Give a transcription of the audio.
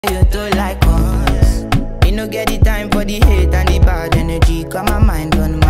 You don't like us. Me no get the time for the hate and the bad energy. Got my mind on